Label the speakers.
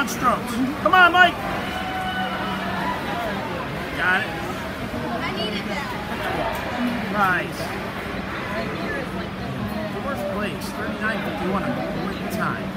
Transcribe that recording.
Speaker 1: strokes. Come on, Mike. Got it.
Speaker 2: I needed that.
Speaker 1: Nice. Fourth place, 39.51, a great time.